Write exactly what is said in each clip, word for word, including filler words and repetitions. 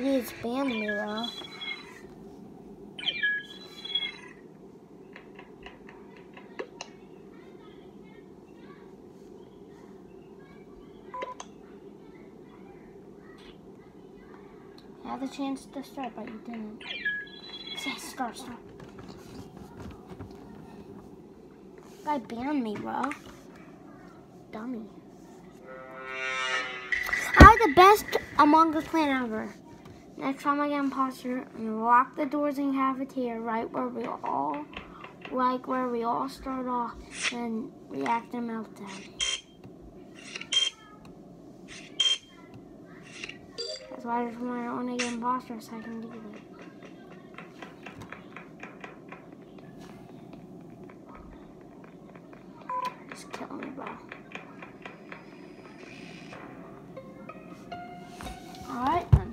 Maybe it's banned me, bro. I had the chance to start, but you didn't. Say start, start. Guy banned me, bro. Dummy. I'm the best Among Us clan ever. Next time I get imposter, I'm gonna lock the doors in cafeteria right where we all, like where we all start off and react to meltdown. That's why I just want to get imposter so I can do it. Just kill me, bro. Alright then.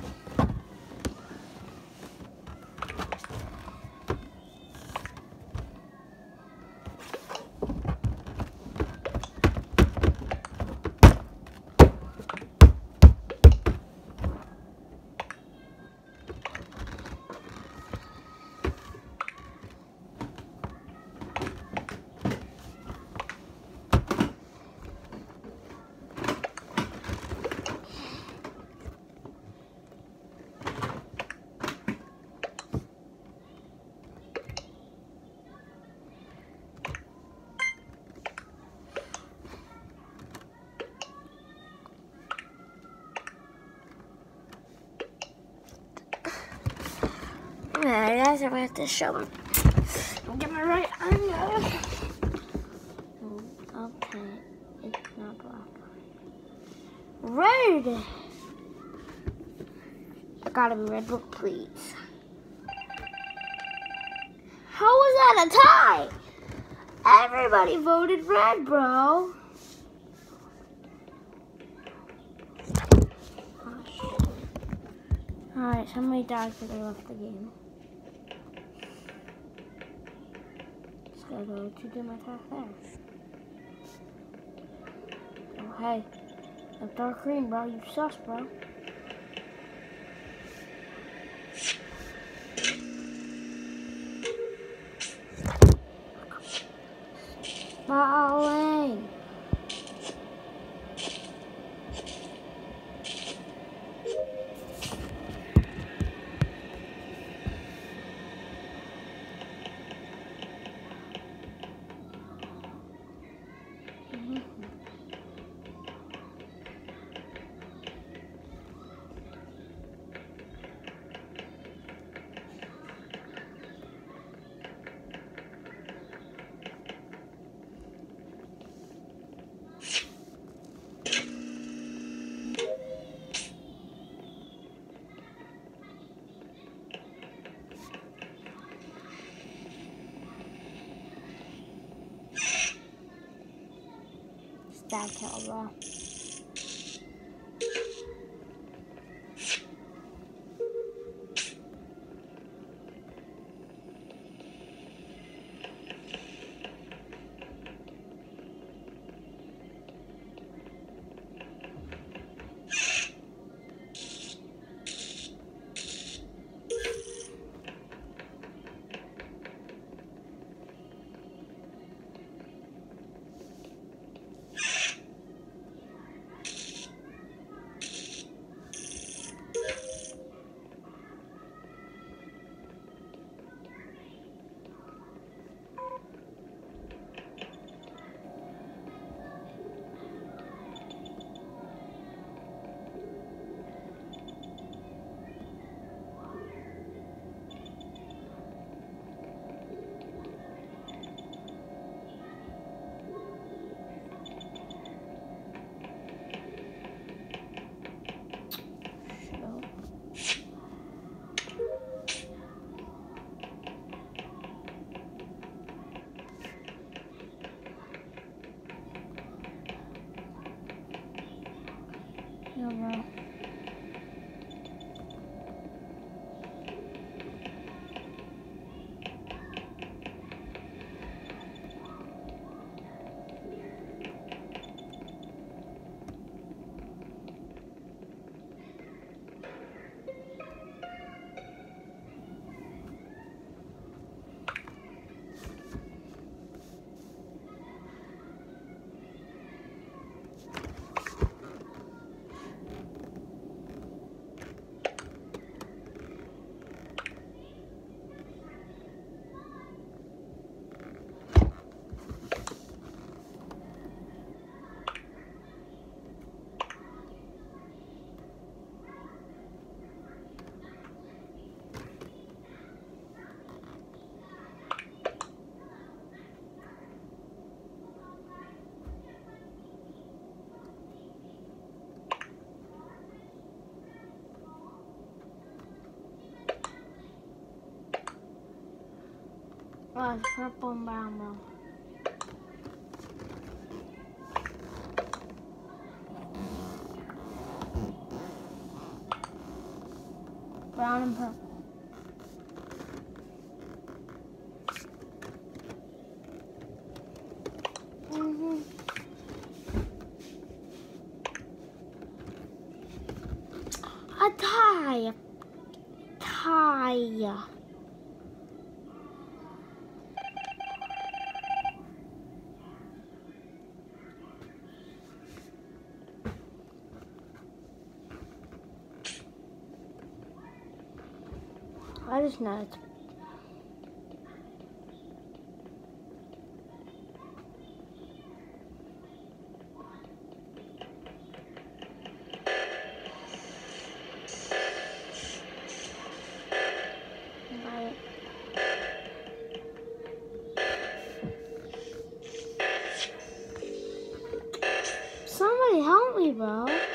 Alright, guys, I'm gonna have to show them. Get my right eye. Okay, it's not black. Red! I gotta be red book, please. How was that a tie? Everybody voted red, bro. Alright, somebody died because they left the game. Just gotta go to do my attack there. Oh, hey. That dark green, bro. You sus, bro. Falling. Stab kill, bro. No, bro. Oh, it's purple and brown, bro. Brown and purple. Mm-hmm. A tie. Tie. I just know it's right. Somebody help me, bro.